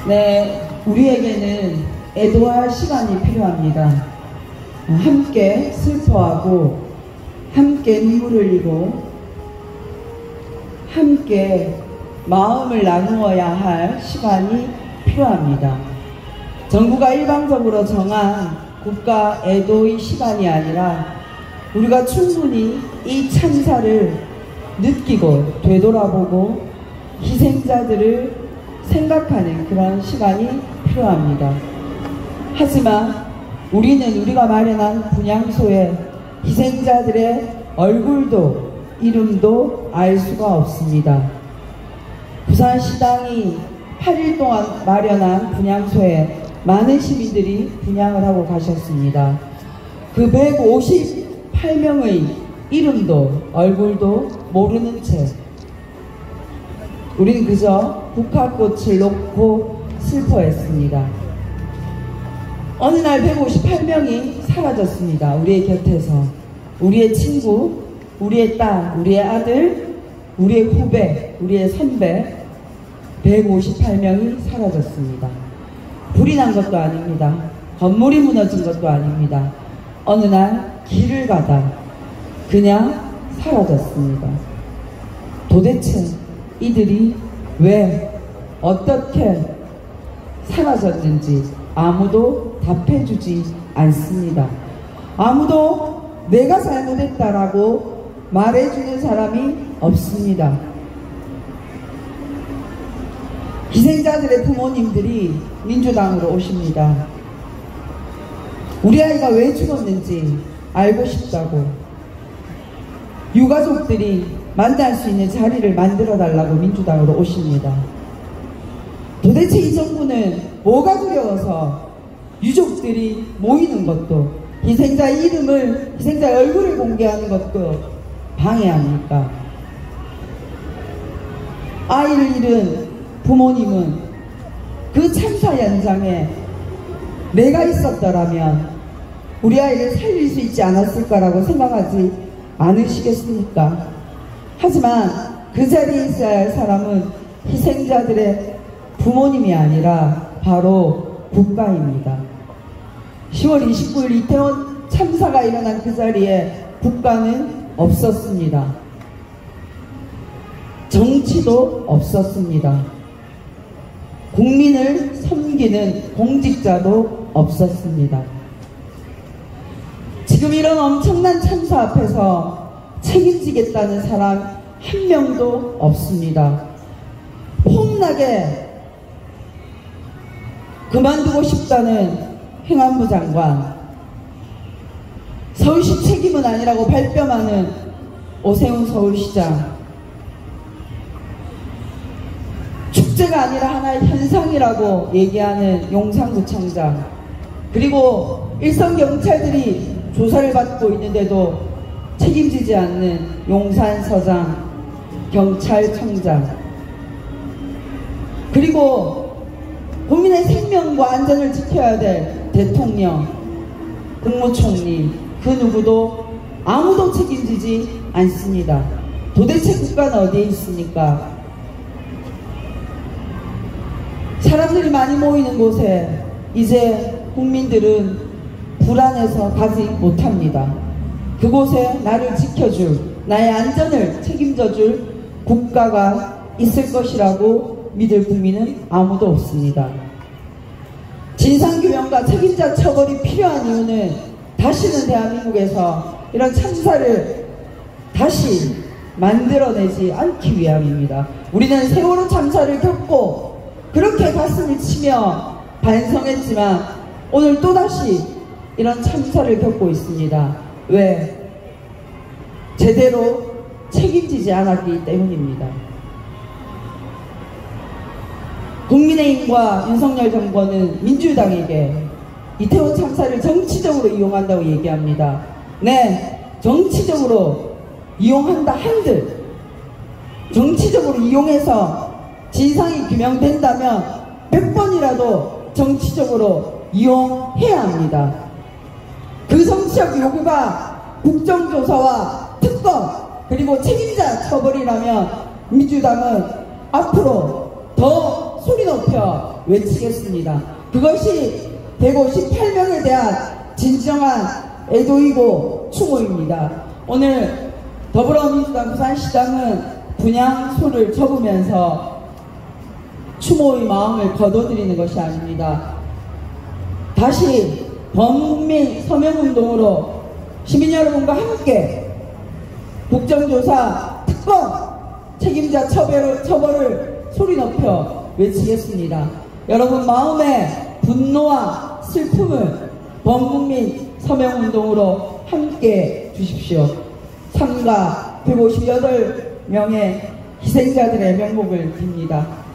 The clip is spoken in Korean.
네, 우리에게는 애도할 시간이 필요합니다. 함께 슬퍼하고 함께 눈물 흘리고 함께 마음을 나누어야 할 시간이 필요합니다. 정부가 일방적으로 정한 국가 애도의 시간이 아니라 우리가 충분히 이 참사를 느끼고 되돌아보고 희생자들을 생각하는 그런 시간이 필요합니다. 하지만 우리는 우리가 마련한 분향소에 희생자들의 얼굴도 이름도 알 수가 없습니다. 부산시당이 8일 동안 마련한 분향소에 많은 시민들이 분향을 하고 가셨습니다. 그 158명의 이름도 얼굴도 모르는 채 우리는 그저 국화꽃을 놓고 슬퍼했습니다. 어느 날 158명이 사라졌습니다. 우리의 곁에서. 우리의 친구, 우리의 딸, 우리의 아들, 우리의 후배, 우리의 선배 158명이 사라졌습니다. 불이 난 것도 아닙니다. 건물이 무너진 것도 아닙니다. 어느 날 길을 가다 그냥 사라졌습니다. 도대체 이들이 왜 어떻게 사라졌는지 아무도 답해주지 않습니다. 아무도 내가 잘못했다라고 말해주는 사람이 없습니다. 희생자들의 부모님들이 민주당으로 오십니다. 우리 아이가 왜 죽었는지 알고 싶다고. 유가족들이 만날 수 있는 자리를 만들어달라고 민주당으로 오십니다. 도대체 이 정부는 뭐가 두려워서 유족들이 모이는 것도 희생자 이름을, 희생자 얼굴을 공개하는 것도 방해합니까? 아이를 잃은 부모님은 그 참사 현장에 내가 있었더라면 우리 아이를 살릴 수 있지 않았을까라고 생각하지 않으시겠습니까? 하지만 그 자리에 있어야 할 사람은 희생자들의 부모님이 아니라 바로 국가입니다. 10월 29일 이태원 참사가 일어난 그 자리에 국가는 없었습니다. 정치도 없었습니다. 국민을 섬기는 공직자도 없었습니다. 지금 이런 엄청난 참사 앞에서 책임지겠다는 사람 한 명도 없습니다. 폼나게 그만두고 싶다는 행안부 장관, 서울시 책임은 아니라고 발뺌하는 오세훈 서울시장, 축제가 아니라 하나의 현상이라고 얘기하는 용산구청장, 그리고 일선경찰들이 조사를 받고 있는데도 책임지지 않는 용산서장, 경찰청장, 그리고 국민의 생명과 안전을 지켜야 될 대통령, 국무총리, 그 누구도 아무도 책임지지 않습니다. 도대체 국가는 어디에 있습니까? 사람들이 많이 모이는 곳에 이제 국민들은 불안해서 가지 못합니다. 그곳에 나를 지켜줄, 나의 안전을 책임져줄 국가가 있을 것이라고 믿을 국민은 아무도 없습니다. 진상규명과 책임자 처벌이 필요한 이유는 다시는 대한민국에서 이런 참사를 다시 만들어내지 않기 위함입니다. 우리는 세월호 참사를 겪고 그렇게 가슴을 치며 반성했지만 오늘 또다시 이런 참사를 겪고 있습니다. 왜? 제대로 책임지지 않았기 때문입니다. 국민의힘과 윤석열 정권은 민주당에게 이태원 참사를 정치적으로 이용한다고 얘기합니다. 네, 정치적으로 이용한다 한들 정치적으로 이용해서 진상이 규명된다면 100번이라도 정치적으로 이용해야 합니다. 그 정치적 요구가 국정조사와 특검 그리고 책임자 처벌이라면 민주당은 앞으로 더 소리 높여 외치겠습니다. 그것이 대구 18명에 대한 진정한 애도이고 추모입니다. 오늘 더불어민주당 부산시장은 분향소를 접으면서 추모의 마음을 거둬들이는 것이 아닙니다. 다시 범국민 서명운동으로 시민 여러분과 함께 국정조사 특검 책임자 처벌을 소리 높여 외치겠습니다. 여러분 마음의 분노와 슬픔을 범국민 서명운동으로 함께 주십시오. 삼가 158명의 희생자들의 명복을 빕니다.